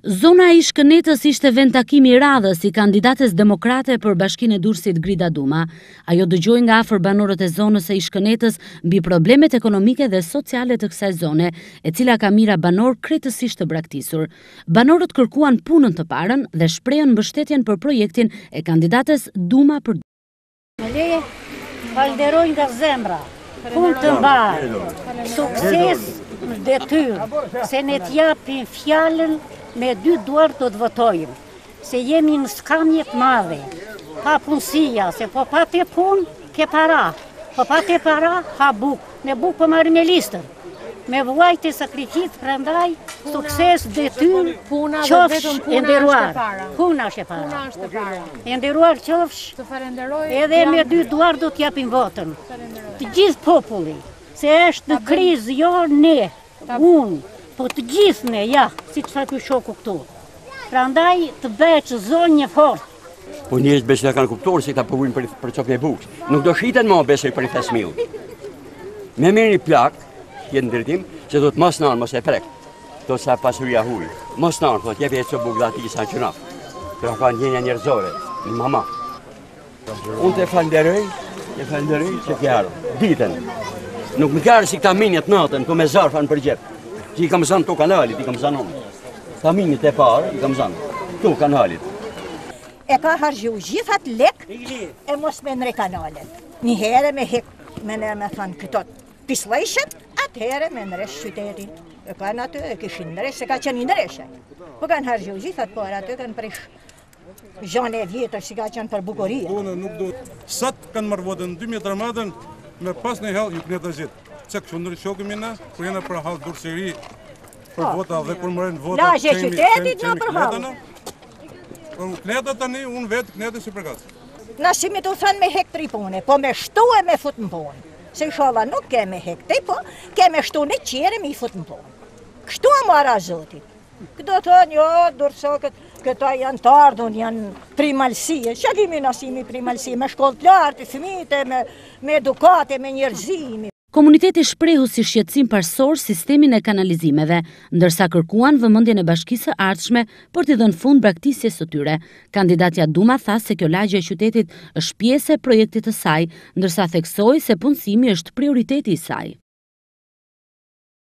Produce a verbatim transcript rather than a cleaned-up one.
Zona e Shkënetës ishte vend takimi i radhës i kandidates demokrate për Bashkinë e Durrësit Grida Duma. Ajo dëgjoi nga afër banorët e zonës së Shkënetës mbi problemet ekonomike dhe sociale të kësaj zone, e cila ka mira banor krejtësisht të braktisur. Banorët kërkuan punën të parën dhe shprehën mbështetjen për projektin e kandidates Duma për Më leje, falenderoj nga zemra, punë të mbarë, sukses në detyrë, se ne t'japin fjalën me dy duar do të votojmë, se jemi në skamje të madhe, pa punësia, se po pa te punë, ke para, po pa te para, ha bukë, ne bukë po marrë me listën, me vuajt e sakrifit, prandaj, sukses, detyrë, qofsh e nderuar, puna është e para, e nderuar qofsh, edhe me dy duar do t'japin votën, të gjithë populli, se është në krizë, jo ne, unë, po të gjithë ne, ja, si të fa ky shoku këtu. Prandaj të bëhet që zonë një fort. Po njerëzit besoj kanë kuptuar se këta po vujnë për për çopën e bukës. Nuk do shiten më besoj për pesë mijë. Me merrni plak, jetë ndërtim, se do të mos nën, mos e prek. Do sa pasuria huaj. Mos nën, thotë jepi çopë bukë aty sa çuna. Pra ka ndjenja njerëzore, një mama. Unë të falenderoj, të falenderoj që ke ardhur. Ditën. Nuk më ka si këta minjet natën, ku me zarfan për gjep. Që i kam zanë të kanalit, i kam zanë unë. Faminjët e parë, i kam zanë të kanalit. E ka hargju gjithat lek e mos me nre kanalet. Një herë me hek, me nërë me thanë këtot pislejshet, atë herë me nresh qytetin. E kanë atë, e kishin nresh, se ka qenë i nreshe. Po kanë hargju gjithat parë, atë kanë prish zhane e vjetër, si ka qenë për bukuria. Nuk do, sat kanë marrë votën dy mijë e tridhjetën, me pas në hell ju kënë të zhitë. Se kështu ndërë shokë mina, kur jena për halë durësiri, për vota dhe kur mërën vota, La, që qytetit në për halë. Kneta tani, unë vetë kneta si përkasë. Na si me të thënë me hek tri pune, po me shtu e me fut në punë. Se shala nuk ke me hek te, po ke me shtu në qere me i fut në punë. Kështu e mara zotit. Këto thënë, jo, durësokët, këta janë të ardhun, janë primalsie. Që kemi nësimi primalsie, me shkollë të lartë, fëmijët, me, me edukate, me njerëzimi. Komuniteti shprehu si shqetësim parsor sistemin e kanalizimeve, ndërsa kërkuan vëmendjen e bashkisë së ardhshme për t'i dhënë fund braktisjes së tyre. Kandidatja Duma tha se kjo lagje e qytetit është pjesë e projektit të saj, ndërsa theksoi se punësimi është prioriteti i saj.